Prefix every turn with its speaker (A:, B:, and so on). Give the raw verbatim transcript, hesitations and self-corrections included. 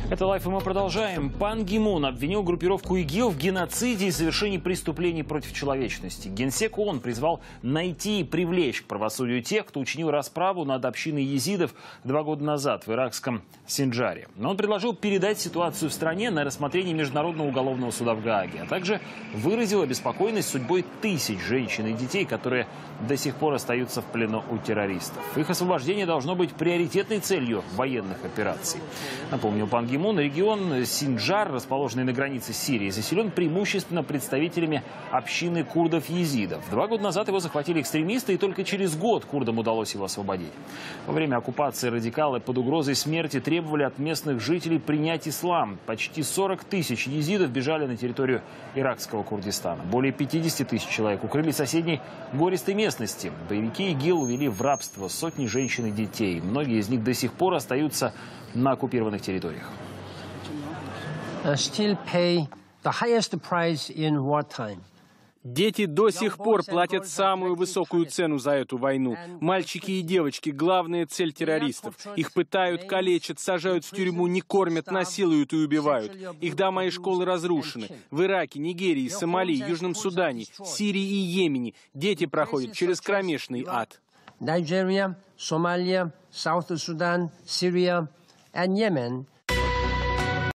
A: Это «Лайф», и мы продолжаем. Пан Ги Мун обвинил группировку ИГИЛ в геноциде и совершении преступлений против человечности. Генсек ООН призвал найти и привлечь к правосудию тех, кто учинил расправу над общиной езидов два года назад в иракском Синджаре. Но он предложил передать ситуацию в стране на рассмотрение Международного уголовного суда в Гааге, а также выразил обеспокоенность судьбой тысяч женщин и детей, которые до сих пор остаются в плену у террористов. Их освобождение должно быть приоритетной целью военных операций. Напомню, пан Ги Мун, регион Синджар, расположенный на границе с Сирией, заселен преимущественно представителями общины курдов-езидов. Два года назад его захватили экстремисты, и только через год курдам удалось его освободить. Во время оккупации радикалы под угрозой смерти требовали от местных жителей принять ислам. Почти сорок тысяч езидов бежали на территорию иракского Курдистана. Более пятидесяти тысяч человек укрыли соседней гористой местности. Боевики ИГИЛ увели в рабство сотни женщин и детей. Многие из них до сих пор остаются на оккупированных территориях.
B: Дети до сих пор платят самую высокую цену за эту войну. Мальчики и девочки – главная цель террористов. Их пытают, калечат, сажают в тюрьму, не кормят, насилуют и убивают. Их дома и школы разрушены. В Ираке, Нигерии, Сомали, Южном Судане, Сирии и Йемене дети проходят через кромешный ад.
C: Nigeria, Somalia, South Sudan, Syria and Yemen